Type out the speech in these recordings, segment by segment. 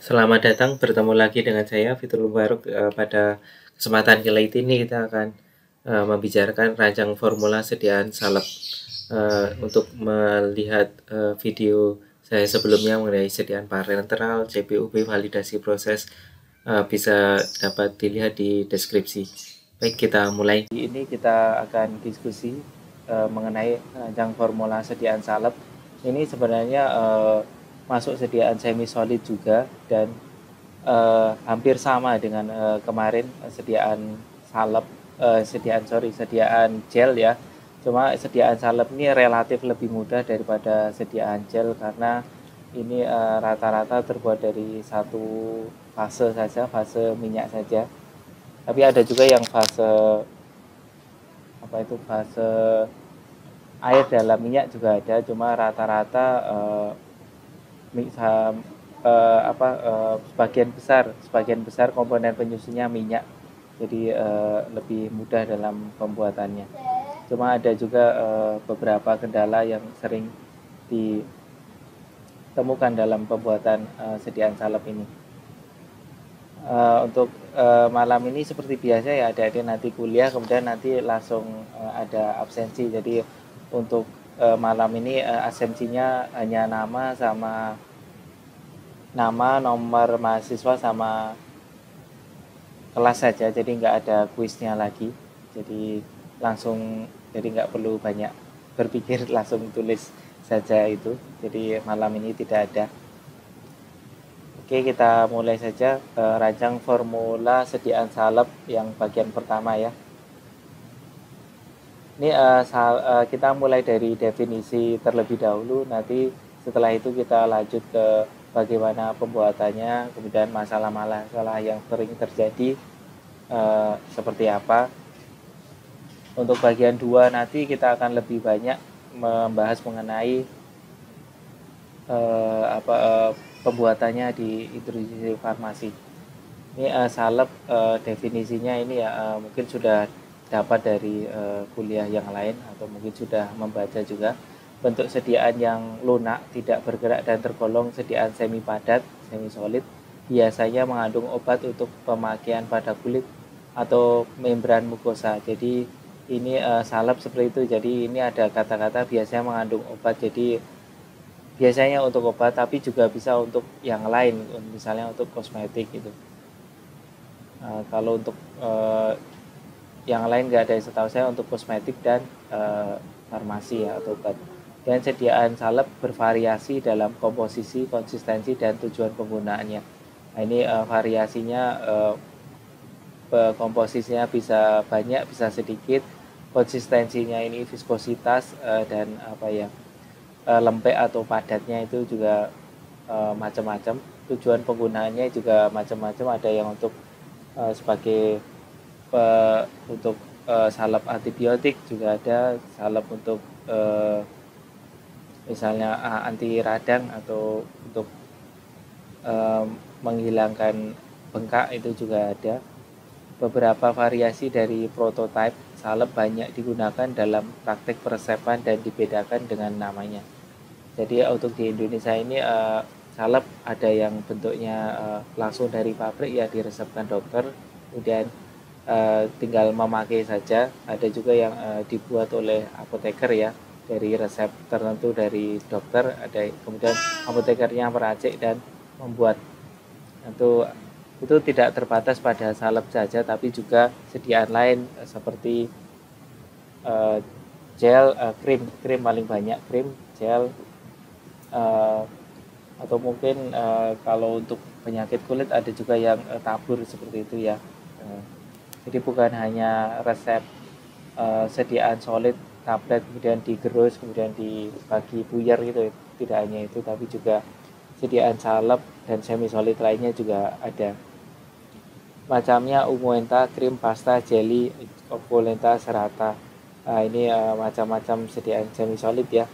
Selamat datang, bertemu lagi dengan saya Fitrul Mubarok. Pada kesempatan kali ini kita akan membicarakan rancang formula sediaan salep. Untuk melihat video saya sebelumnya mengenai sediaan parenteral, CPUB, validasi proses, bisa dapat dilihat di deskripsi. Baik, kita mulai. Ini kita akan diskusi mengenai rancang formula sediaan salep. Ini sebenarnya masuk sediaan semi solid juga, dan hampir sama dengan kemarin sediaan salep, sediaan gel ya. Cuma sediaan salep ini relatif lebih mudah daripada sediaan gel karena ini rata-rata terbuat dari satu fase saja, fase minyak saja. Tapi ada juga yang fase fase air dalam minyak juga ada. Cuma rata-rata sebagian besar komponen penyusunnya minyak, jadi lebih mudah dalam pembuatannya. Cuma ada juga beberapa kendala yang sering ditemukan dalam pembuatan sediaan salep ini. Untuk malam ini seperti biasa ya, adik-adik nanti kuliah, kemudian nanti langsung ada absensi. Jadi untuk malam ini absensinya hanya nama, nomor mahasiswa sama kelas saja, jadi nggak ada kuisnya lagi. Jadi nggak perlu banyak berpikir, langsung tulis saja itu. Jadi malam ini tidak ada. Oke, kita mulai saja rancang formula sediaan salep yang bagian pertama ya. Ini kita mulai dari definisi terlebih dahulu, nanti setelah itu kita lanjut ke bagaimana pembuatannya, kemudian masalah-masalah yang sering terjadi seperti apa. Untuk bagian 2 nanti kita akan lebih banyak membahas mengenai pembuatannya di industri farmasi. Ini salep definisinya ini ya mungkin sudah dapat dari kuliah yang lain atau mungkin sudah membaca juga. Bentuk sediaan yang lunak, tidak bergerak dan tergolong sediaan semi padat, semi solid, biasanya mengandung obat untuk pemakaian pada kulit atau membran mukosa. Jadi ini salep seperti itu. Jadi ini ada kata-kata biasanya mengandung obat. Jadi biasanya untuk obat, tapi juga bisa untuk yang lain, misalnya untuk kosmetik gitu. Kalau untuk yang lain nggak ada, setahu saya untuk kosmetik dan farmasi ya, atau obat. Dan sediaan salep bervariasi dalam komposisi, konsistensi, dan tujuan penggunaannya. Nah, ini variasinya, komposisinya bisa banyak, bisa sedikit. Konsistensinya ini viskositas dan lembek atau padatnya itu juga macam-macam. Tujuan penggunaannya juga macam-macam, ada yang untuk sebagai untuk salep antibiotik, juga ada salep untuk misalnya anti radang atau untuk menghilangkan bengkak, itu juga ada. Beberapa variasi dari prototipe salep banyak digunakan dalam praktek peresepan dan dibedakan dengan namanya. Jadi untuk di Indonesia ini salep ada yang bentuknya langsung dari pabrik ya, diresepkan dokter, kemudian tinggal memakai saja. Ada juga yang dibuat oleh apoteker ya, dari resep tertentu dari dokter. Ada kemudian apotekernya meracik dan membuat. Itu tidak terbatas pada salep saja, tapi juga sediaan lain seperti gel, krim paling banyak, krim, gel, atau mungkin kalau untuk penyakit kulit ada juga yang tabur seperti itu ya. Jadi bukan hanya resep sediaan solid, tablet, kemudian digerus, kemudian dibagi buyar gitu, tidak hanya itu, tapi juga sediaan salep dan semi solid lainnya juga ada. Macamnya unguenta, krim, pasta, jelly, opulenta, serata. Nah, ini macam-macam sediaan semi solid ya.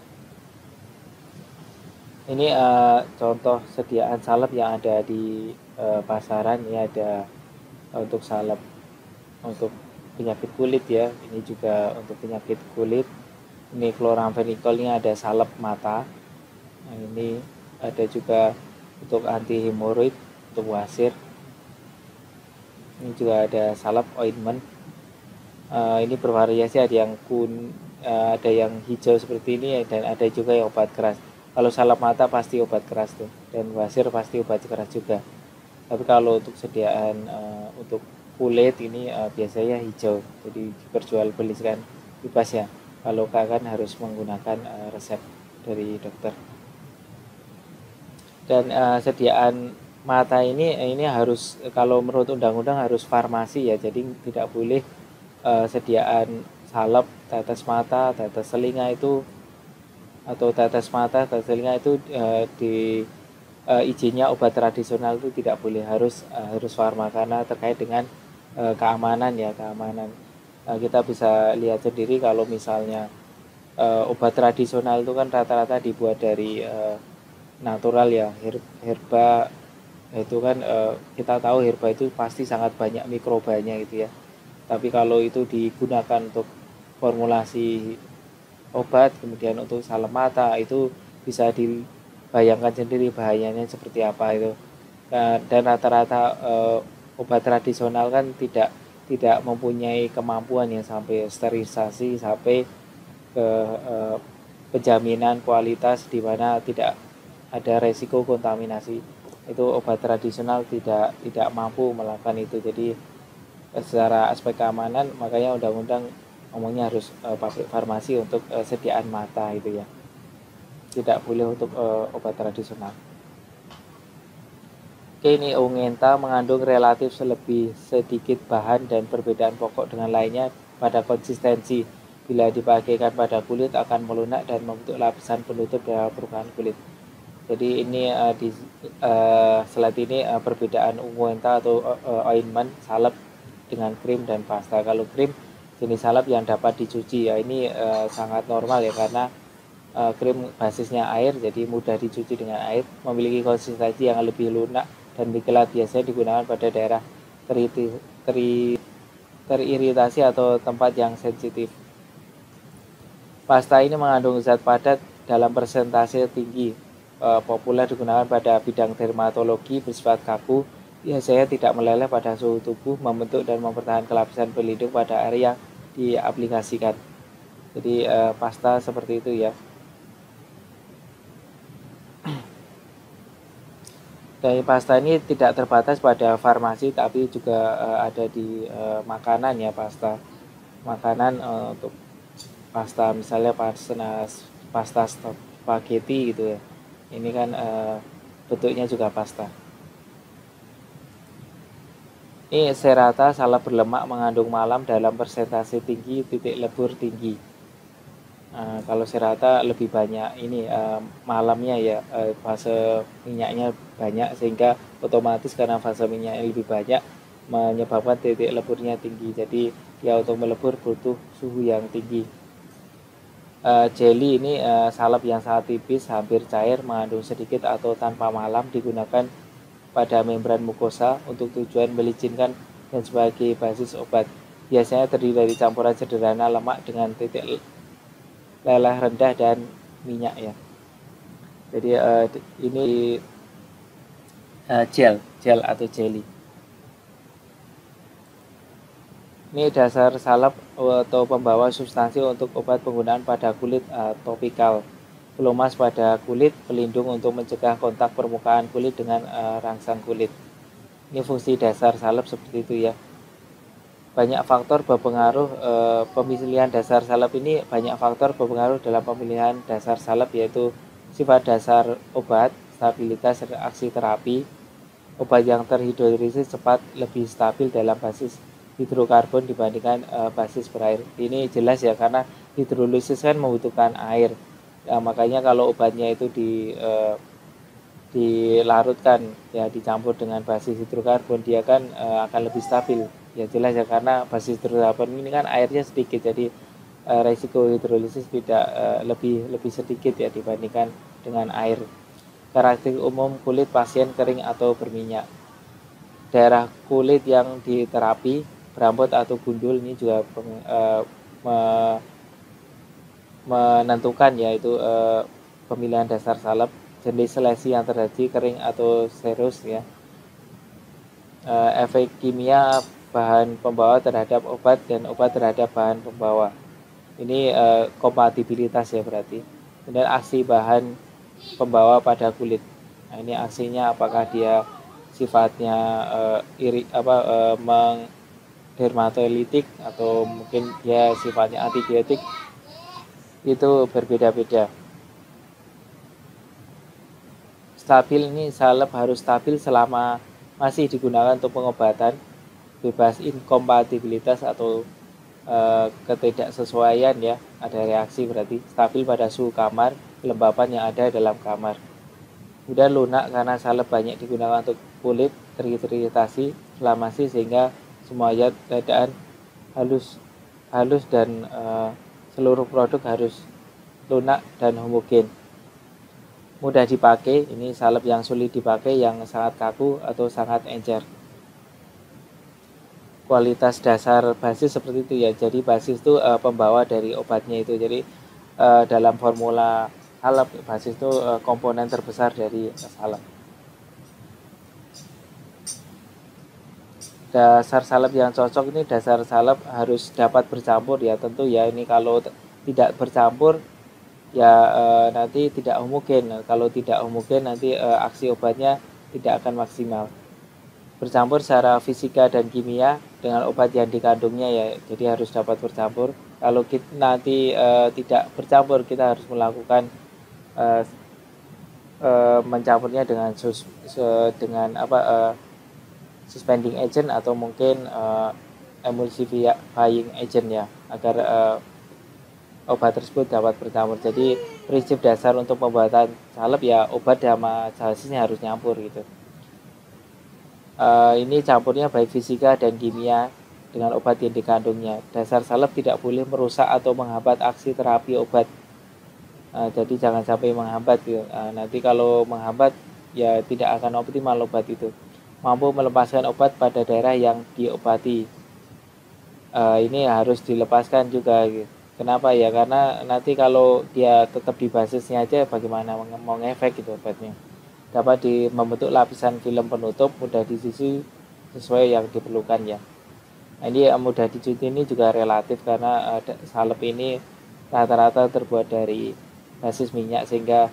Ini contoh sediaan salep yang ada di pasaran. Ini ada untuk salep untuk penyakit kulit ya. Ini juga untuk penyakit kulit. Ini chloramphenicol, ini ada salep mata. Nah, ini ada juga untuk anti hemoroid, untuk wasir. Ini juga ada salep ointment. Ini bervariasi, ada yang ada yang hijau seperti ini, dan ada juga yang obat keras. Kalau salep mata pasti obat keras tuh, dan wasir pasti obat keras juga. Tapi kalau untuk sediaan untuk kulit ini biasanya hijau, jadi diperjualbelikan bebas ya. Kalau kan harus menggunakan resep dari dokter. Dan sediaan mata ini harus, kalau menurut undang-undang harus farmasi ya, jadi tidak boleh sediaan salep, tetes mata, tetes telinga itu, atau tetes mata, tetes telinga itu di izinnya obat tradisional itu tidak boleh, harus farma, karena terkait dengan keamanan ya, keamanan. Kita bisa lihat sendiri kalau misalnya obat tradisional itu kan rata-rata dibuat dari natural ya, herba itu kan kita tahu herba itu pasti sangat banyak mikrobanya gitu ya. Tapi kalau itu digunakan untuk formulasi obat, kemudian untuk salep mata, itu bisa dibayangkan sendiri bahayanya seperti apa itu. Dan rata-rata obat tradisional kan tidak mempunyai kemampuan ya sampai sterilisasi, sampai ke penjaminan kualitas di mana tidak ada resiko kontaminasi. Itu obat tradisional tidak mampu melakukan itu. Jadi secara aspek keamanan, makanya undang-undang ngomongnya harus pabrik farmasi untuk sediaan mata itu ya, tidak boleh untuk obat tradisional. Oke, ini Ungenta mengandung relatif lebih sedikit bahan dan perbedaan pokok dengan lainnya pada konsistensi. Bila dipakaikan pada kulit akan melunak dan membentuk lapisan penutup dalam permukaan kulit. Jadi ini di slide ini perbedaan Ungenta atau ointment, salep dengan krim dan pasta. Kalau krim jenis salep yang dapat dicuci ya, ini sangat normal ya, karena krim basisnya air, jadi mudah dicuci dengan air, memiliki konsistensi yang lebih lunak dan dikelat, biasanya digunakan pada daerah teriritasi atau tempat yang sensitif. Pasta ini mengandung zat padat dalam persentase tinggi, populer digunakan pada bidang dermatologi, bersifat kaku, biasanya tidak meleleh pada suhu tubuh, membentuk dan mempertahankan lapisan pelindung pada area yang diaplikasikan. Jadi pasta seperti itu ya. Dan pasta ini tidak terbatas pada farmasi, tapi juga ada di makanan ya, pasta makanan. Untuk pasta misalnya pasta spaghetti gitu ya, ini kan bentuknya juga pasta. Ini Serata, salep berlemak mengandung malam dalam persentase tinggi, titik lebur tinggi. Kalau Serata lebih banyak ini malamnya ya, fase minyaknya banyak, sehingga otomatis karena fase minyaknya lebih banyak menyebabkan titik leburnya tinggi. Jadi dia untuk melebur butuh suhu yang tinggi. Jelly ini salep yang sangat tipis, hampir cair, mengandung sedikit atau tanpa malam, digunakan pada membran mukosa untuk tujuan melicinkan dan sebagai basis obat. Biasanya terdiri dari campuran sederhana lemak dengan titik leleh rendah dan minyak ya. Jadi ini gel atau jelly. Ini dasar salep atau pembawa substansi untuk obat penggunaan pada kulit topikal. Pelumas pada kulit, pelindung untuk mencegah kontak permukaan kulit dengan rangsang kulit. Ini fungsi dasar salep seperti itu ya. Banyak faktor berpengaruh pemilihan dasar salep ini, banyak faktor berpengaruh dalam pemilihan dasar salep, yaitu sifat dasar obat, stabilitas reaksi terapi. Obat yang terhidrolisis cepat lebih stabil dalam basis hidrokarbon dibandingkan basis berair. Ini jelas ya, karena hidrolisis kan membutuhkan air. Makanya kalau obatnya itu dilarutkan ya, dicampur dengan basis hidrokarbon, dia kan akan lebih stabil. Ya jelas ya, karena basis hidrokarbon ini kan airnya sedikit, jadi resiko hidrolisis tidak lebih sedikit ya dibandingkan dengan air. Karakteristik umum kulit pasien kering atau berminyak. Daerah kulit yang diterapi, berambut atau gundul, ini juga menentukan yaitu pemilihan dasar salep. jenis selesi yang terjadi kering atau serus ya. Efek kimia bahan pembawa terhadap obat dan obat terhadap bahan pembawa. Ini kompatibilitas ya berarti. Kemudian aksi bahan pembawa pada kulit. Nah, ini aksinya apakah dia sifatnya dermatolitik atau mungkin dia sifatnya antibiotik, itu berbeda-beda. Stabil ini salep harus stabil selama masih digunakan untuk pengobatan, bebas inkompatibilitas atau ketidaksesuaian ya, ada reaksi berarti. Stabil pada suhu kamar, kelembapan yang ada dalam kamar. Kemudian lunak karena salep banyak digunakan untuk kulit teriritasi, inflamasi sehingga semua keadaan halus dan seluruh produk harus lunak dan homogen. Mudah dipakai, ini salep yang sulit dipakai, yang sangat kaku atau sangat encer. Kualitas dasar basis seperti itu ya. Jadi basis itu pembawa dari obatnya itu. Jadi dalam formula salep, basis itu komponen terbesar dari salep. Dasar salep yang cocok ini, dasar salep harus dapat bercampur ya, tentu ya. Ini kalau tidak bercampur ya nanti tidak homogen. Kalau tidak homogen nanti aksi obatnya tidak akan maksimal. Bercampur secara fisika dan kimia dengan obat yang dikandungnya ya, jadi harus dapat bercampur. Kalau kita nanti tidak bercampur, kita harus melakukan mencampurnya dengan suspending agent atau mungkin emulsifying agent ya, agar obat tersebut dapat bercampur. Jadi prinsip dasar untuk pembuatan salep ya, obat sama basisnya harus nyampur gitu. Ini campurnya baik fisika dan kimia dengan obat yang dikandungnya. Dasar salep tidak boleh merusak atau menghambat aksi terapi obat. Jadi jangan sampai menghambat gitu. Nanti kalau menghambat ya tidak akan optimal obat itu. Mampu melepaskan obat pada daerah yang diobati. Ini harus dilepaskan juga gitu. Kenapa ya? Karena nanti kalau dia tetap di basisnya aja, bagaimana mau ngefek gitu obatnya. Dapat membentuk lapisan film penutup, mudah dicuci sesuai yang diperlukan ya. Nah, ini mudah dicuci ini juga relatif karena salep ini rata-rata terbuat dari basis minyak, sehingga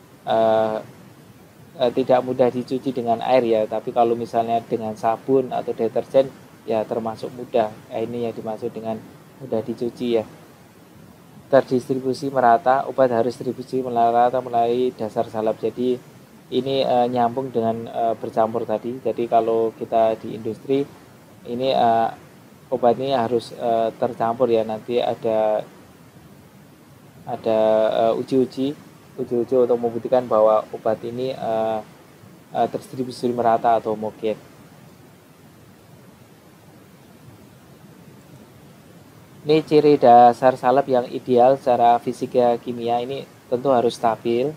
tidak mudah dicuci dengan air ya. Tapi kalau misalnya dengan sabun atau deterjen ya termasuk mudah. Ini yang dimaksud dengan mudah dicuci ya. Terdistribusi merata, obat harus distribusi merata melalui dasar salep. Jadi ini nyambung dengan bercampur tadi. Jadi kalau kita di industri ini obat ini harus tercampur ya. Nanti ada uji-uji untuk membuktikan bahwa obat ini terdistribusi merata atau homogen. Ini ciri dasar salep yang ideal secara fisika kimia, ini tentu harus stabil,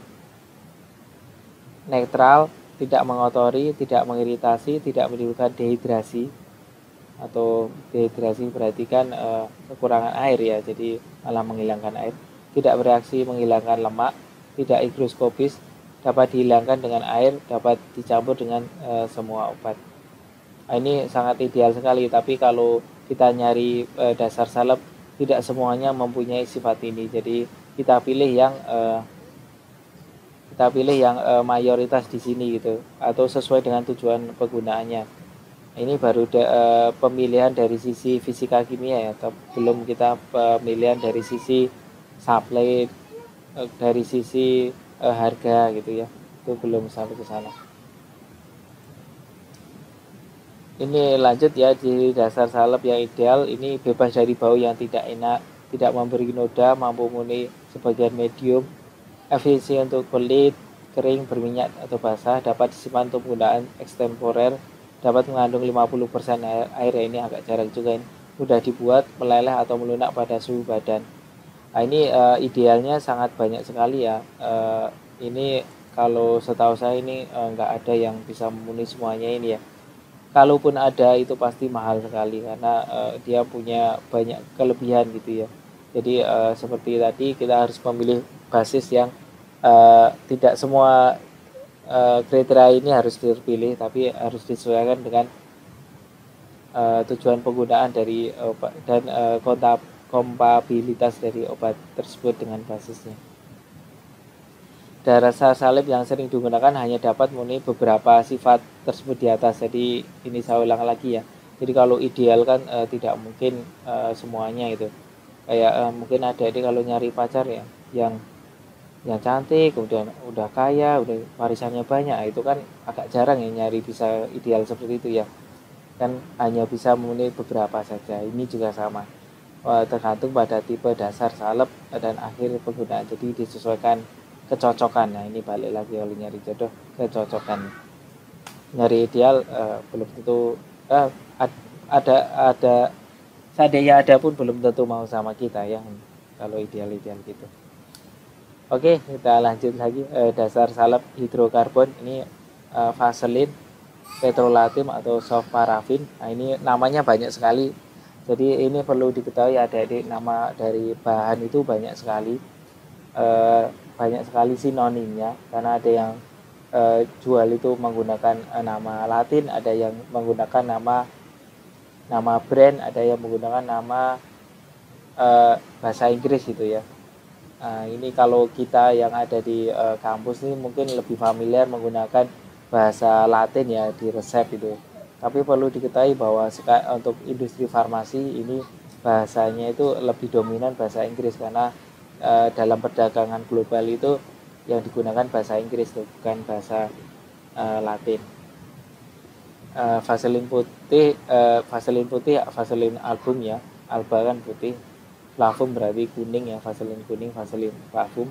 netral, tidak mengotori, tidak mengiritasi, tidak menimbulkan dehidrasi. Atau dehidrasi berarti kan kekurangan air ya, jadi malah menghilangkan air. Tidak bereaksi menghilangkan lemak, tidak higroskopis, dapat dihilangkan dengan air, dapat dicampur dengan semua obat. Ini sangat ideal sekali, tapi kalau kita nyari dasar salep, tidak semuanya mempunyai sifat ini. Jadi kita pilih yang mayoritas di sini gitu, atau sesuai dengan tujuan penggunaannya. Ini baru pemilihan dari sisi fisika kimia ya, belum kita pemilihan dari sisi supply, dari sisi harga gitu ya, itu belum sampai ke sana. Ini lanjut ya, di dasar salep yang ideal ini bebas dari bau yang tidak enak, tidak memberi noda, mampu memenuhi sebagian medium, efisien untuk kulit kering, berminyak atau basah, dapat disimpan untuk penggunaan ekstemporer, dapat mengandung 50% air. Ini agak jarang juga ini. Mudah dibuat, meleleh atau melunak pada suhu badan. Nah, ini idealnya sangat banyak sekali ya. Ini kalau setahu saya ini nggak ada yang bisa memenuhi semuanya ini ya. Kalaupun ada itu pasti mahal sekali karena dia punya banyak kelebihan gitu ya. Jadi seperti tadi kita harus memilih basis yang Tidak semua kriteria ini harus terpilih, tapi harus disesuaikan dengan tujuan penggunaan dari obat dan kompabilitas dari obat tersebut dengan basisnya. Dasar salib yang sering digunakan hanya dapat memenuhi beberapa sifat tersebut di atas. Jadi ini saya ulang lagi ya. Jadi kalau ideal kan tidak mungkin semuanya itu. Kayak mungkin ada ini kalau nyari pacar ya yang cantik, kemudian udah kaya, udah warisannya banyak, itu kan agak jarang ya nyari bisa ideal seperti itu ya. Kan hanya bisa memenuhi beberapa saja. Ini juga sama. Tergantung pada tipe dasar salep dan akhir penggunaan. Jadi disesuaikan kecocokan. Nah ini balik lagi kalau nyari jodoh, kecocokan. Nyari ideal belum tentu ada seandainya ada pun belum tentu mau sama kita ya kalau ideal-ideal gitu. Oke, kita lanjut lagi. Dasar salep hidrokarbon ini vaselin, petrolatum atau soft parafin. Nah ini namanya banyak sekali. Jadi ini perlu diketahui adik-adik, nama dari bahan itu banyak sekali. Banyak sekali sinonimnya, karena ada yang jual itu menggunakan nama Latin, ada yang menggunakan nama brand, ada yang menggunakan nama bahasa Inggris gitu ya. Ini kalau kita yang ada di kampus ini mungkin lebih familiar menggunakan bahasa Latin ya di resep itu. Tapi perlu diketahui bahwa untuk industri farmasi ini bahasanya itu lebih dominan bahasa Inggris, karena dalam perdagangan global itu yang digunakan bahasa Inggris tuh, bukan bahasa Latin. Vaselin putih, vaselin album ya, alba kan putih, flavum berarti kuning ya, vaselin kuning, vaselin flavum.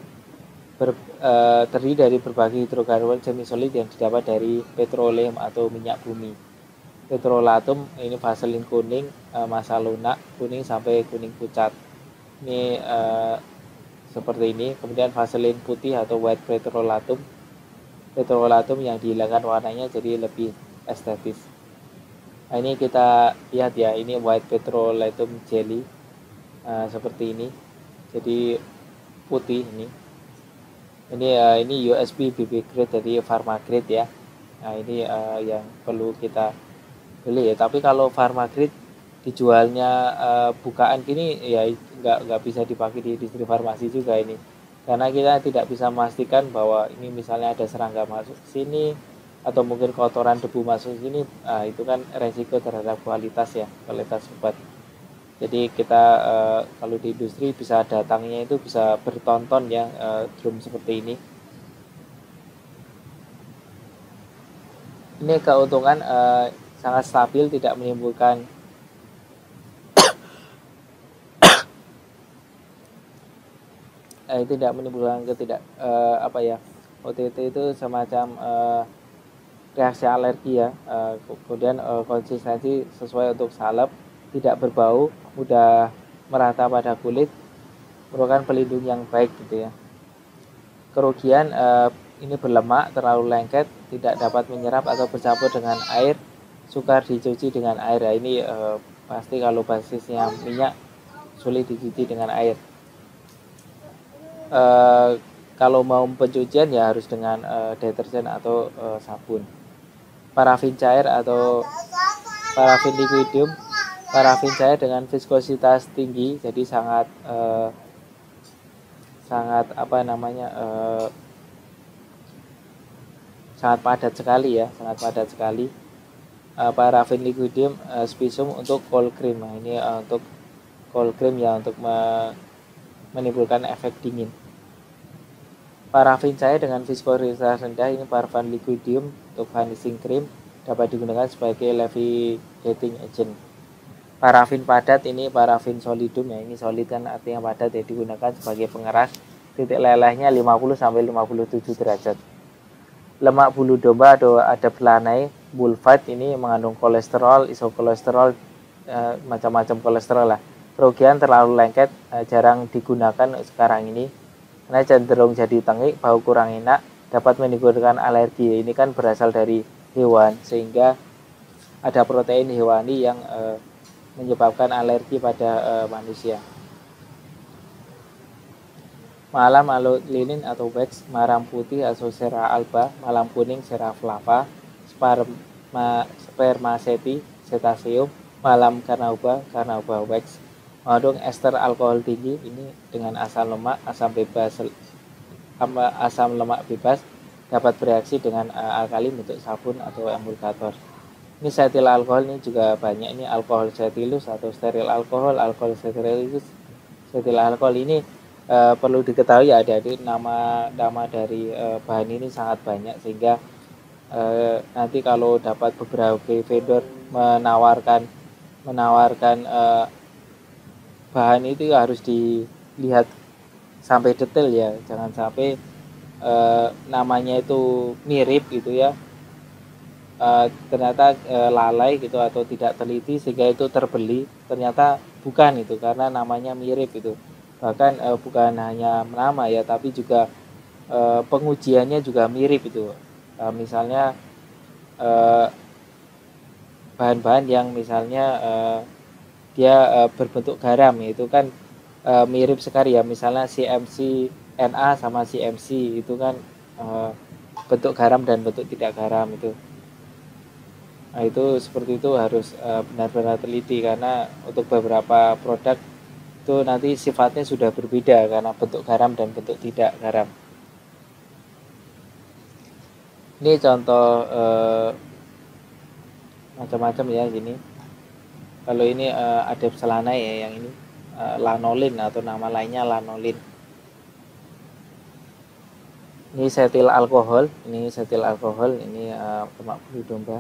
Terdiri dari berbagai hidrokarbon semi solid yang didapat dari petroleum atau minyak bumi. Petrolatum ini vaselin kuning, masa lunak kuning sampai kuning pucat. Ini seperti ini. Kemudian vaselin putih atau white petrolatum yang dihilangkan warnanya jadi lebih estetis. Nah, ini kita lihat ya, ini white petrolatum jelly seperti ini. Jadi putih ini. Ini USB BB grade, jadi pharma grade ya. Nah ini yang perlu kita beli ya. Tapi kalau pharma grade dijualnya bukaan gini ya nggak bisa dipakai di industri farmasi juga ini, karena kita tidak bisa memastikan bahwa ini misalnya ada serangga masuk sini atau mungkin kotoran debu masuk sini. Itu kan resiko terhadap kualitas ya, kualitas obat. Jadi kita kalau di industri bisa datangnya itu bisa bertonton ya drum seperti ini. Ini keuntungan sangat stabil, tidak menimbulkan OTT itu semacam reaksi alergi ya. Kemudian konsistensi sesuai untuk salep, tidak berbau, mudah merata pada kulit, merupakan pelindung yang baik gitu ya. Kerugian ini berlemak, terlalu lengket, tidak dapat menyerap atau bercampur dengan air, sukar dicuci dengan air. Ya, ini pasti kalau basisnya minyak sulit dicuci dengan air. Kalau mau pencucian ya harus dengan deterjen atau sabun. Parafin cair atau parafin liquidium, parafin cair dengan viskositas tinggi, jadi sangat padat sekali ya, sangat padat sekali. Parafin liquidium spisum untuk cold cream. Nah, ini untuk cold cream ya, untuk menimbulkan efek dingin. Parafin cair dengan viskositas rendah, ini parafin liquidium untuk vanishing cream, dapat digunakan sebagai levigating agent. Parafin padat ini parafin solidum ya, ini solid kan artinya padat ya, digunakan sebagai pengeras. Titik lelehnya 50 sampai 57 derajat. Lemak bulu domba atau ada belanai bulfat ini mengandung kolesterol, isokolesterol, macam-macam kolesterol lah. Kerugian terlalu lengket, jarang digunakan sekarang ini karena cenderung jadi tengik, bau kurang enak, dapat menimbulkan alergi. Ini kan berasal dari hewan, sehingga ada protein hewani yang menyebabkan alergi pada manusia. malam alolinin atau wax, malam putih atau cera alba, malam kuning cera flava, spermaceti, cetaceum, malam carnauba, carnauba wax. Mengandung ester alkohol tinggi ini dengan asam lemak, asam lemak bebas dapat bereaksi dengan alkali bentuk sabun atau emulgator. Ini setil alkohol ini juga banyak, ini alkohol setilus atau steril alkohol, alkohol setilus. Setil alkohol ini perlu diketahui ya adik-adik, nama dari bahan ini sangat banyak, sehingga nanti kalau dapat beberapa vendor menawarkan bahan itu harus dilihat sampai detail ya, jangan sampai namanya itu mirip gitu ya, ternyata lalai gitu atau tidak teliti sehingga itu terbeli, ternyata bukan itu karena namanya mirip itu. Bahkan bukan hanya nama ya, tapi juga pengujiannya juga mirip itu. Misalnya bahan-bahan yang misalnya dia berbentuk garam, itu kan mirip sekali ya, misalnya CMC Na sama CMC itu kan bentuk garam dan bentuk tidak garam itu. Nah, itu seperti itu harus benar-benar teliti, karena untuk beberapa produk itu nanti sifatnya sudah berbeda karena bentuk garam dan bentuk tidak garam. Ini contoh macam-macam ya gini. Kalau ini adepselana ya, yang ini lanolin atau nama lainnya lanolin. Ini setil alkohol, ini lemak bulu domba.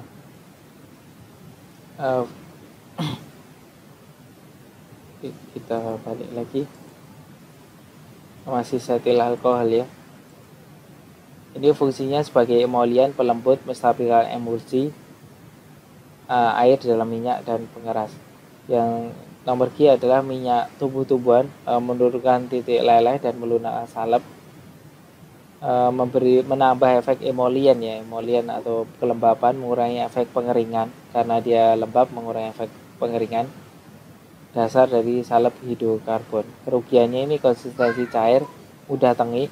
Kita balik lagi, masih setil alkohol ya. Ini fungsinya sebagai emolian, pelembut, menstabilkan emulsi air dalam minyak dan pengeras. Yang nomor G adalah minyak tumbuh-tumbuhan, menurunkan titik leleh dan melunakkan salep, menambah efek emolian ya, emolian atau kelembapan, mengurangi efek pengeringan karena dia lembab, mengurangi efek pengeringan. Dasar dari salep hidrokarbon. Kerugiannya ini konsistensi cair, mudah tengik.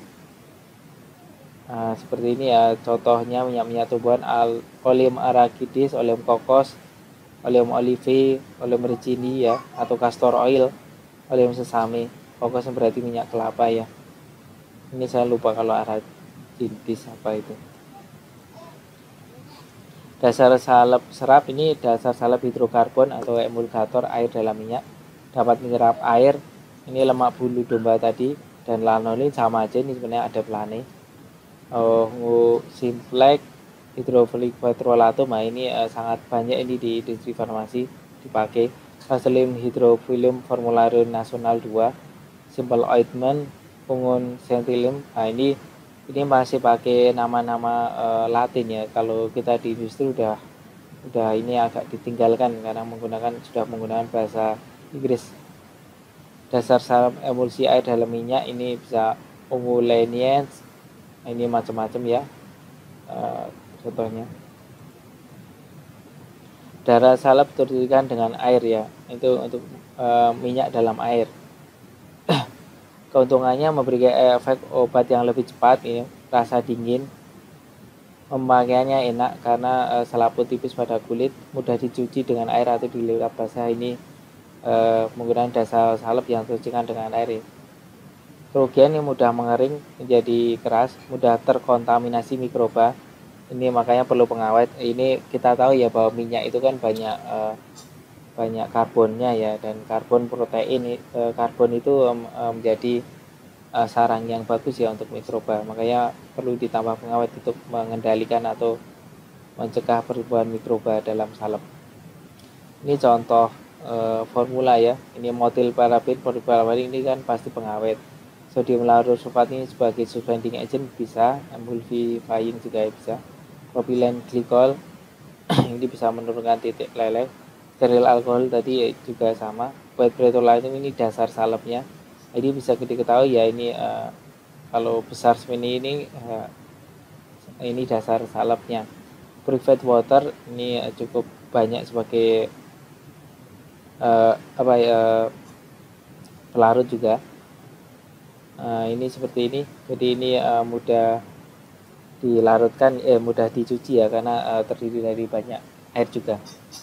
Seperti ini ya contohnya minyak-minyak tumbuhan, oleum arachidis, oleum kokos, oleum olive, oleum ricini ya, atau castor oil, oleum sesame. Kokos berarti minyak kelapa ya. Ini saya lupa kalau arachidis apa itu. Dasar salep serap ini dasar salep hidrokarbon atau emulgator air dalam minyak, dapat menyerap air. Ini lemak bulu domba tadi, dan lanolin sama aja, ini sebenarnya ada pelane. Simplex hidrofilik petrolatum, nah ini sangat banyak ini di industri farmasi dipakai. Vaseline hidrofilum formularium nasional 2, simple ointment, pungun sentilium. Nah ini masih pakai nama-nama Latin ya. Kalau kita di industri udah ini agak ditinggalkan karena sudah menggunakan bahasa Inggris. Dasar salep emulsi air dalam minyak ini bisa ungu leniens, ini macam-macam ya. Contohnya darah salep tertuliskan dengan air ya, itu untuk minyak dalam air. Keuntungannya memberikan efek obat yang lebih cepat ya, rasa dingin, pemakaiannya enak karena selaput tipis pada kulit, mudah dicuci dengan air atau dilap basah. Ini menggunakan dasar salep yang tercucikan dengan air ya. Kerugian yang mudah mengering menjadi keras, mudah terkontaminasi mikroba. Ini makanya perlu pengawet. Ini kita tahu ya bahwa minyak itu kan banyak karbonnya ya, dan karbon protein, karbon itu menjadi sarang yang bagus ya untuk mikroba. Makanya perlu ditambah pengawet untuk mengendalikan atau mencegah pertumbuhan mikroba dalam salep. Ini contoh formula ya. Ini motil parabin, ini kan pasti pengawet. Sodium lauryl sulfat ini sebagai suspending agent bisa, emulsifying juga bisa. Propylen glycol ini bisa menurunkan titik leleh. Steril alkohol tadi juga sama. White petroleum ini dasar salepnya. Jadi bisa diketahui ya, ini kalau besar seperti ini dasar salepnya. Purified water ini cukup banyak sebagai pelarut juga. Ini seperti ini. Jadi ini mudah dilarutkan, mudah dicuci ya, karena terdiri dari banyak air juga.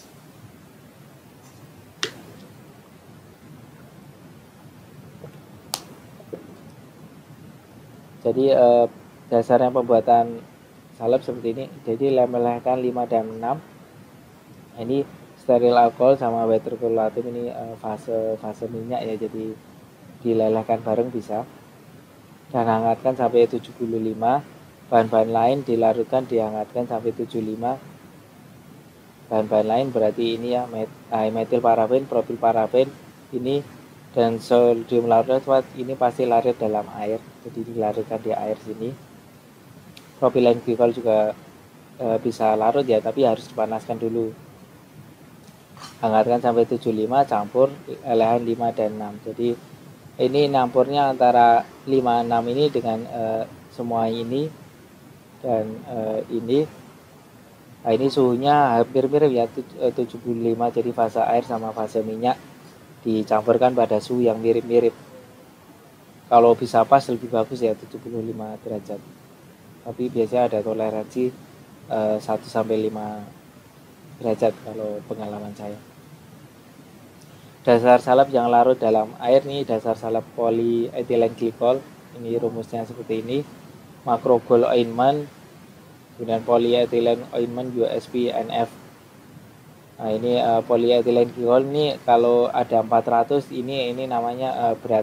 Jadi dasarnya pembuatan salep seperti ini. Jadi melelehkan 5 dan 6. Ini steril alkohol sama water-coagulatum, ini fase minyak ya, jadi dilelehkan bareng bisa. Dan hangatkan sampai 75. Bahan-bahan lain dilarutkan, dihangatkan sampai 75. Bahan-bahan lain berarti ini ya, metil paraben, propil paraben ini, dan sodium laurylat ini pasti larut dalam air, jadi dilarutkan di air sini. Propilen glikol juga bisa larut ya, tapi harus dipanaskan dulu. Hangatkan sampai 75, campur lelehan 5 dan 6. Jadi ini campurnya antara 5 6 ini dengan semua ini dan ini. Nah, ini suhunya hampir mirip ya, 75, jadi fase air sama fase minyak dicampurkan pada suhu yang mirip-mirip. Kalau bisa pas lebih bagus ya 75 derajat. Tapi biasanya ada toleransi 1-5 derajat kalau pengalaman saya. Dasar salep yang larut dalam air nih, dasar salep polyethylene glycol. Ini rumusnya seperti ini. Macrogol ointment, kemudian polyethylene ointment USP NF. Nah, ini polyethylene glycol ini kalau ada 400, ini namanya berat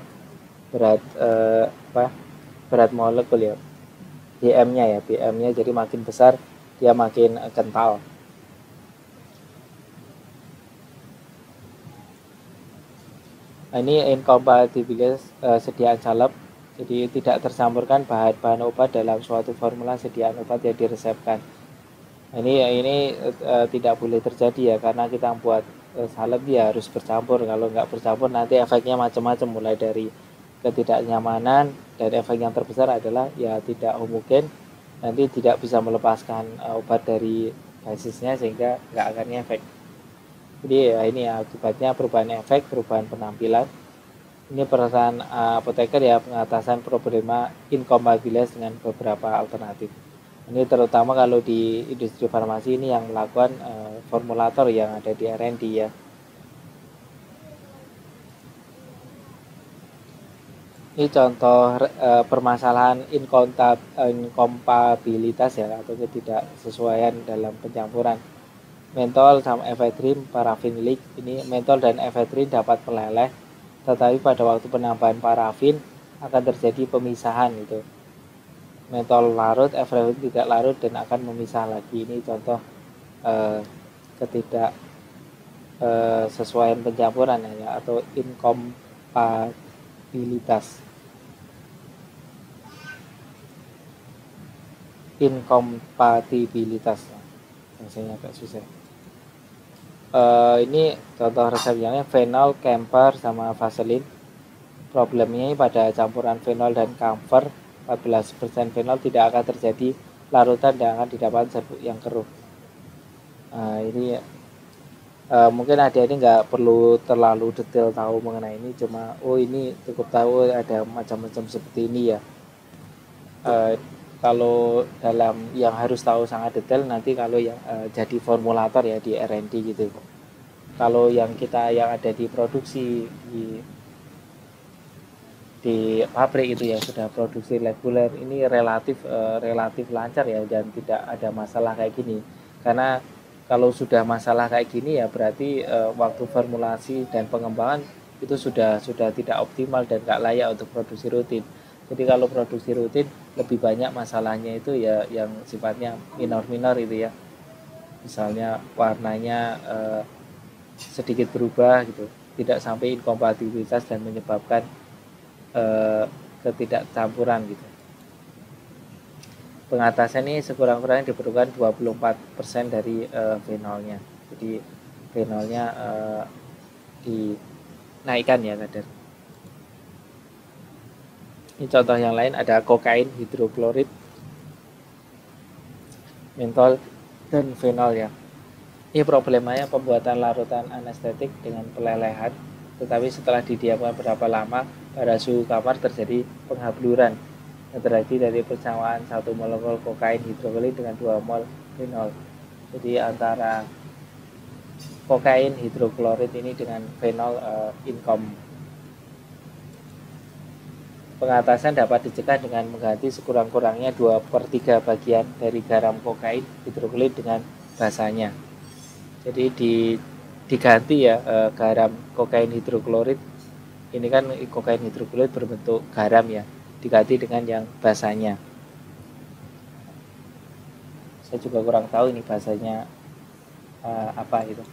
molekul ya. BM-nya ya, BM-nya jadi makin besar dia makin kental. Nah, ini incompatibilitas sediaan salep, jadi tidak tercampurkan bahan-bahan obat dalam suatu formula sediaan obat yang diresepkan. Nah, ini tidak boleh terjadi ya, karena kita buat salep ya harus bercampur. Kalau nggak bercampur nanti efeknya macam-macam, mulai dari ketidaknyamanan, dan efek yang terbesar adalah ya tidak homogen, nanti tidak bisa melepaskan obat dari basisnya sehingga nggak akan efek. Jadi ya ini akibatnya perubahan efek, perubahan penampilan. Ini peran apoteker ya, pengatasan problema incompatibilitas dengan beberapa alternatif. Ini terutama kalau di industri farmasi ini yang melakukan formulator yang ada di R&D ya. Ini contoh permasalahan inkompatibilitas ya, atau ketidaksesuaian dalam pencampuran mentol sama efedrin parafinik. Ini mentol dan efedrin dapat meleleh, tetapi pada waktu penambahan parafin akan terjadi pemisahan gitu. Mentol larut, efedrin tidak larut dan akan memisah lagi. Ini contoh ketidaksesuaian pencampuran ya, atau inkompatibilitas. Bahasanya agak susah. Ini contoh resepnya, phenol, camphor sama vaselin. Problemnya pada campuran phenol dan camphor, 14% phenol tidak akan terjadi larutan dan akan didapatkan serbuk yang keruh. Ini mungkin ada ini nggak perlu terlalu detail tahu mengenai ini, cuma ini cukup tahu ada macam-macam seperti ini ya. Kalau dalam yang harus tahu sangat detail nanti kalau yang jadi formulator ya di R&D gitu. Kalau yang kita yang ada di produksi di pabrik itu ya, sudah produksi reguler, ini relatif lancar ya, dan tidak ada masalah kayak gini. Karena kalau sudah masalah kayak gini ya berarti waktu formulasi dan pengembangan itu sudah tidak optimal dan nggak layak untuk produksi rutin. Jadi kalau produksi rutin lebih banyak masalahnya itu ya yang sifatnya minor-minor itu ya. Misalnya warnanya sedikit berubah gitu, tidak sampai inkompatibilitas dan menyebabkan ketidakcampuran gitu. Pengatasan ini sekurang-kurangnya diperlukan 24% dari fenolnya. Jadi fenolnya dinaikkan ya kadar. Ini contoh yang lain, ada kokain, hidroklorid, mentol, dan fenol ya. Ini problemanya pembuatan larutan anestetik dengan pelelehan, tetapi setelah didiamkan berapa lama pada suhu kamar terjadi penghabluran yang terjadi dari persamaan 1 molekul kokain hidroklorид dengan 2 mol fenol. Jadi antara kokain hidroklorid ini dengan fenol incom. Pengatasan dapat dicegah dengan mengganti sekurang-kurangnya 2/3 bagian dari garam kokain hidroklorid dengan basanya. Jadi diganti ya garam kokain hidroklorid. Ini kan kokain hidroklorid berbentuk garam ya, diganti dengan yang basanya. Saya juga kurang tahu ini bahasanya apa itu.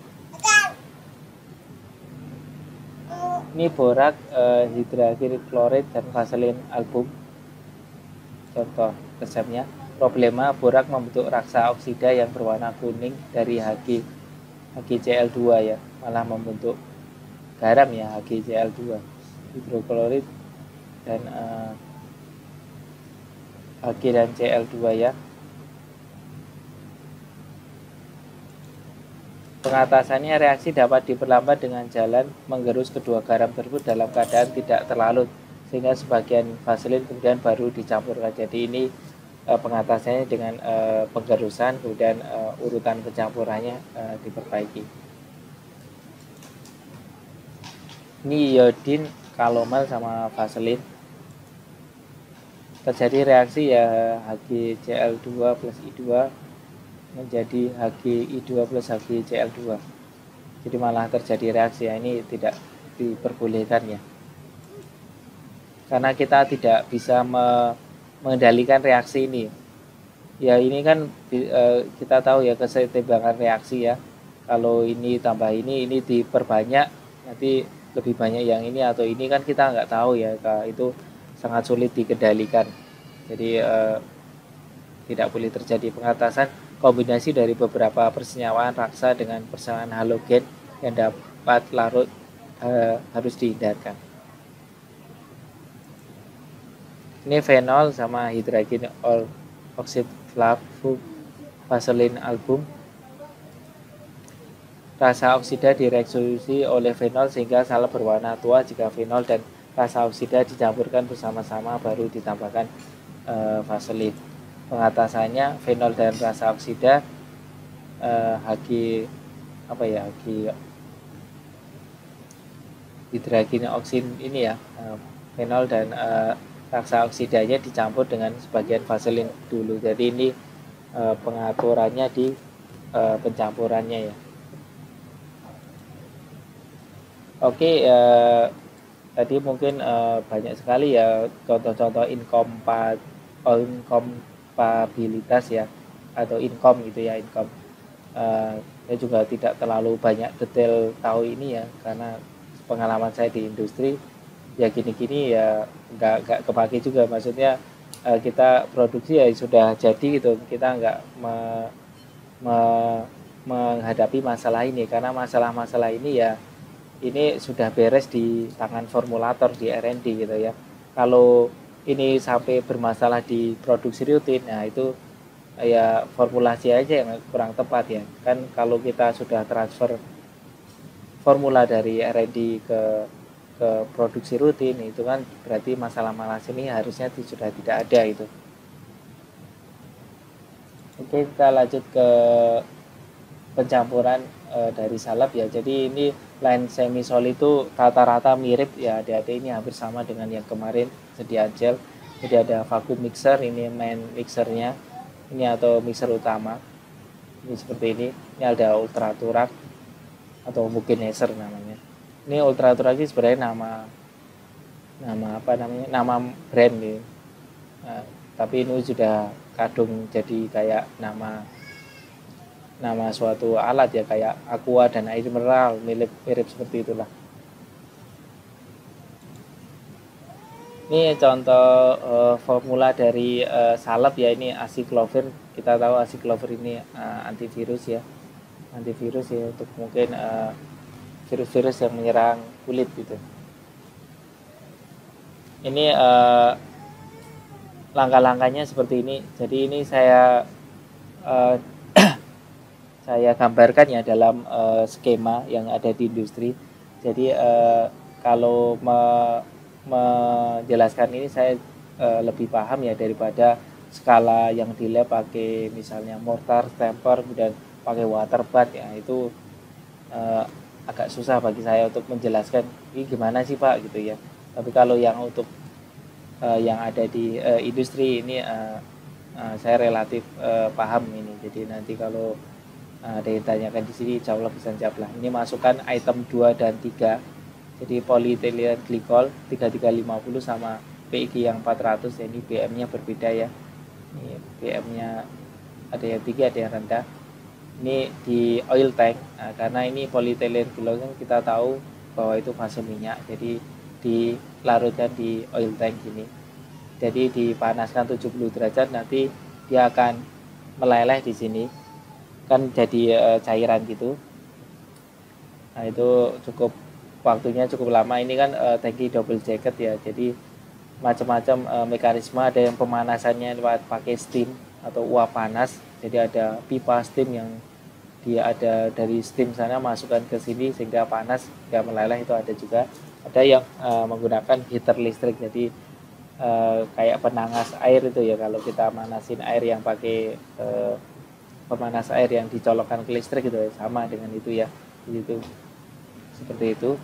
Ini borak, hidrakil klorid dan vaselin album. Contoh resepnya. Problema borak membentuk raksa oksida yang berwarna kuning dari HgCl2 ya, malah membentuk garam ya, HgCl2 hidroklorid dan Hg dan Cl2 ya. Pengatasannya reaksi dapat diperlambat dengan jalan menggerus kedua garam tersebut dalam keadaan tidak terlarut sehingga sebagian vaselin kemudian baru dicampurkan. Jadi ini pengatasannya dengan penggerusan, kemudian urutan pencampurannya diperbaiki. Ini iodin, kalomel sama vaselin. Terjadi reaksi ya HgCl2 plus I2 menjadi HgI2 plus HgCl2. Jadi malah terjadi reaksi ya, ini tidak diperbolehkan ya. Karena kita tidak bisa mengendalikan reaksi ini. Ya ini kan kita tahu ya kesetimbangan reaksi ya. Kalau ini tambah ini diperbanyak, nanti lebih banyak yang ini atau ini kan kita nggak tahu ya. Itu sangat sulit dikendalikan. Jadi tidak boleh terjadi pengatasan kombinasi dari beberapa persenyawaan raksa dengan persamaan halogen yang dapat larut harus dihindarkan. Ini fenol sama hidrogen oksid flavum vaselin album. Rasa oksida direduksi oleh fenol sehingga salep berwarna tua jika fenol dan rasa oksida dicampurkan bersama-sama baru ditambahkan vaselin. Pengatasannya fenol dan rasa oksida Hg hidrogen oksid ini ya, fenol dan raksa oksidanya dicampur dengan sebagian vaselin dulu. Jadi ini pengaturannya di pencampurannya ya. Oke, tadi mungkin banyak sekali ya contoh-contoh inkompatibilitas ya, atau incom gitu ya, incom. Saya juga tidak terlalu banyak detail tahu ini ya, karena pengalaman saya di industri ya gini-gini ya nggak kepake juga. Maksudnya kita produksi ya sudah jadi gitu, kita nggak menghadapi masalah ini, karena masalah-masalah ini ya ini sudah beres di tangan formulator di R&D gitu ya. Kalau ini sampai bermasalah di produksi rutin, nah itu ya formulasi aja yang kurang tepat ya. Kan kalau kita sudah transfer formula dari R&D ke produksi rutin, itu kan berarti masalah-masalah sini harusnya sudah tidak ada itu. Oke, kita lanjut ke pencampuran dari salep ya. Jadi ini line semi solid itu rata-rata mirip ya, adik-adik, ini hampir sama dengan yang kemarin sediaan gel. Jadi ada vacuum mixer, ini main mixernya ini atau mixer utama ini seperti ini. Ini ada ultraturak atau mungkin Neser namanya. Ini ultraturak ini sebenarnya nama brand nih. Nah, tapi ini sudah kadung jadi kayak nama suatu alat ya, kayak aqua dan air mineral, mirip seperti itulah. Ini contoh formula dari salep ya, ini aciclovir. Kita tahu aciclovir ini antivirus ya untuk mungkin virus-virus yang menyerang kulit gitu. Ini langkah-langkahnya seperti ini. Jadi ini saya gambarkan ya dalam skema yang ada di industri. Jadi kalau menjelaskan ini saya lebih paham ya daripada skala yang di lab pakai misalnya mortar, stamper, kemudian pakai water bath ya, itu agak susah bagi saya untuk menjelaskan ini gimana sih Pak gitu ya. Tapi kalau yang untuk yang ada di industri ini saya relatif paham ini. Jadi nanti kalau ada yang tanyakan di sini insya Allah bisa jawab lah. Ini masukkan item 2 dan 3. Jadi polyethylene glycol 3350 sama PEG yang 400 ya, ini BM-nya berbeda ya. Ini BM-nya ada yang tinggi, ada yang rendah. Ini di oil tank. Nah, karena ini polyethylene glycol kan kita tahu bahwa itu fase minyak. Jadi dilarutkan di oil tank ini. Jadi dipanaskan 70 derajat, nanti dia akan meleleh di sini. Kan jadi cairan gitu. Nah, itu waktunya cukup lama. Ini kan tangki double jacket ya. Jadi macam-macam mekanisme, ada yang pemanasannya lewat pakai steam atau uap panas. Jadi ada pipa steam yang dia ada dari steam sana masukkan ke sini sehingga panas hingga meleleh, itu ada juga. Ada yang menggunakan heater listrik, jadi kayak penangas air itu ya, kalau kita manasin air yang pakai pemanas air yang dicolokkan ke listrik itu ya, sama dengan itu ya, gitu seperti itu.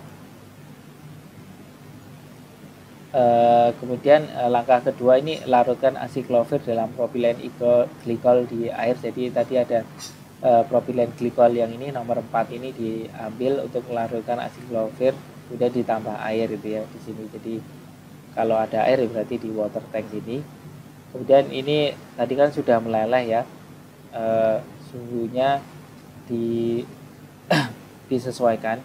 Kemudian langkah kedua ini larutkan asiklovir dalam propilen glikol di air. Jadi tadi ada propilen glikol yang ini nomor 4 ini diambil untuk melarutkan asiklovir, kemudian ditambah air itu ya di sini. Jadi kalau ada air berarti di water tank sini. Kemudian ini tadi kan sudah meleleh ya, suhunya disesuaikan.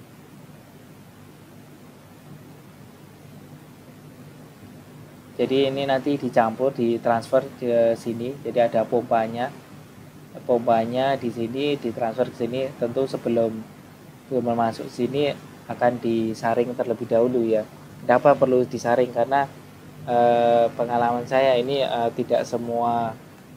Jadi ini nanti dicampur, ditransfer ke sini. Jadi ada pompanya di sini, ditransfer ke sini. Tentu sebelum masuk sini akan disaring terlebih dahulu ya. Kenapa perlu disaring? Karena pengalaman saya ini tidak semua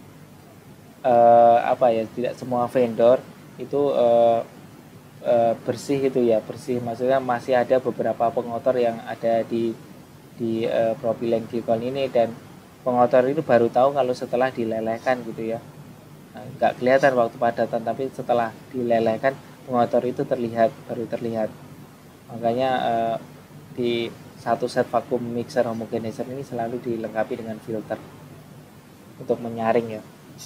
tidak semua vendor itu bersih itu ya, bersih. Maksudnya masih ada beberapa pengotor yang ada di propilen glikol ini, dan pengotor itu baru tahu kalau setelah dilelehkan gitu ya. Nah, nggak kelihatan waktu padatan, tapi setelah dilelehkan pengotor itu baru terlihat. Makanya di satu set vacuum mixer homogenizer ini selalu dilengkapi dengan filter untuk menyaring ya.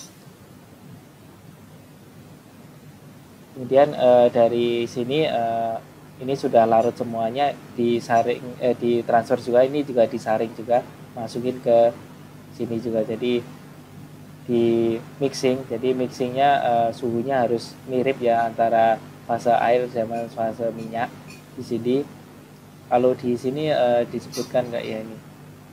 Kemudian dari sini ini sudah larut semuanya, disaring, ditransfer juga, ini juga disaring juga, masukin ke sini juga. Jadi di mixing, jadi mixingnya suhunya harus mirip ya antara fase air sama fase minyak di sini. Kalau di sini disebutkan enggak ya ini,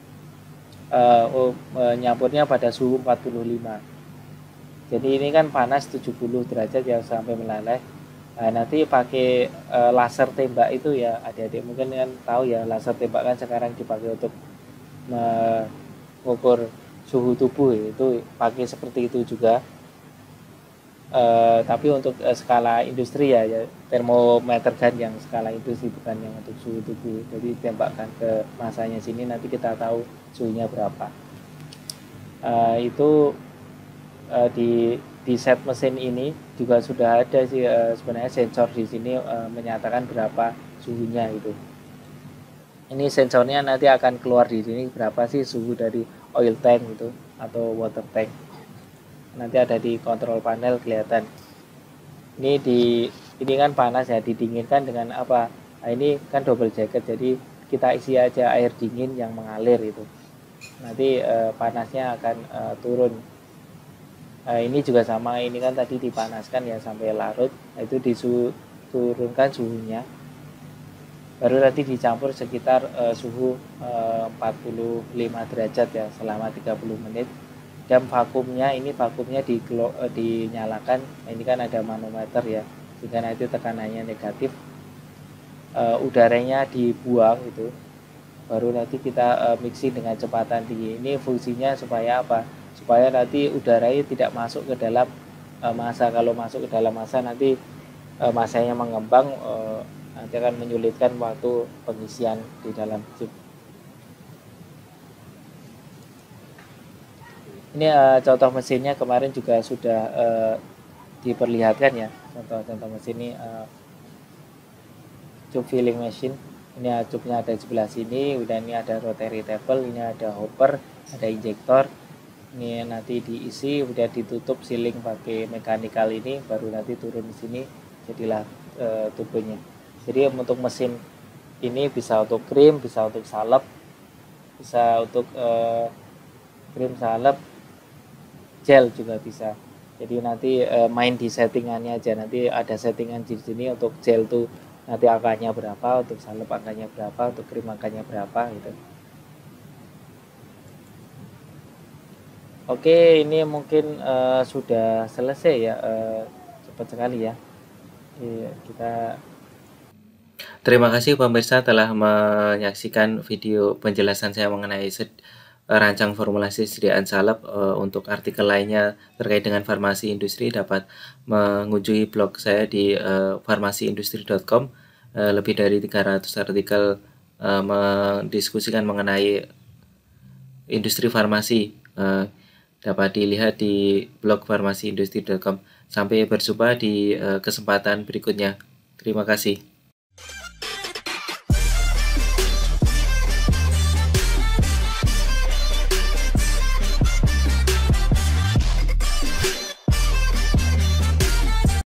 nyampurnya pada suhu 45. Jadi ini kan panas 70 derajat ya sampai meleleh. Nah, nanti pakai laser tembak itu ya, adik-adik mungkin kan tahu ya, laser tembak kan sekarang dipakai untuk mengukur suhu tubuh, itu pakai seperti itu juga. Tapi untuk skala industri ya, termometer kan yang skala industri, bukan yang untuk suhu tubuh. Jadi tembakkan ke masanya sini, nanti kita tahu suhunya berapa. Itu di set mesin ini juga sudah ada sih sebenarnya sensor di sini menyatakan berapa suhunya itu. Ini sensornya nanti akan keluar di sini berapa sih suhu dari oil tank itu atau water tank. Nanti ada di control panel kelihatan. Ini kan panas ya, didinginkan dengan apa? Nah, ini kan double jacket, jadi kita isi aja air dingin yang mengalir itu. Nanti panasnya akan turun. Ini juga sama, ini kan tadi dipanaskan ya sampai larut, itu diturunkan suhunya, baru nanti dicampur sekitar suhu 45 derajat ya selama 30 menit. Dan vakumnya dinyalakan. Ini kan ada manometer ya, sehingga nanti tekanannya negatif, udaranya dibuang itu, baru nanti kita mixing dengan kecepatan tinggi. Ini fungsinya supaya apa? Supaya nanti udaranya tidak masuk ke dalam massa. Kalau masuk ke dalam massa nanti massanya mengembang, nanti akan menyulitkan waktu pengisian di dalam chip. Ini contoh mesinnya kemarin juga sudah diperlihatkan ya, contoh mesin ini tube filling machine. Ini tube-nya ada di sebelah sini, udah ini ada rotary table, ini ada hopper, ada injektor. Ini nanti diisi, udah ditutup sealing pakai mekanikal ini, baru nanti turun di sini jadilah tubenya. Jadi untuk mesin ini bisa untuk krim, bisa untuk salep, bisa untuk krim salep, gel juga bisa. Jadi nanti main di settingannya aja, nanti ada settingan di sini untuk gel tuh nanti angkanya berapa, untuk salep angkanya berapa, untuk krim angkanya berapa gitu. Oke, ini mungkin sudah selesai ya, cepat sekali ya. Kita Terima kasih pemirsa telah menyaksikan video penjelasan saya mengenai rancang formulasi sediaan salep. Untuk artikel lainnya terkait dengan farmasi industri dapat mengunjungi blog saya di farmasiindustri.com. Lebih dari 300 artikel mendiskusikan mengenai industri farmasi dapat dilihat di blog farmasiindustri.com. Sampai berjumpa di kesempatan berikutnya. Terima kasih.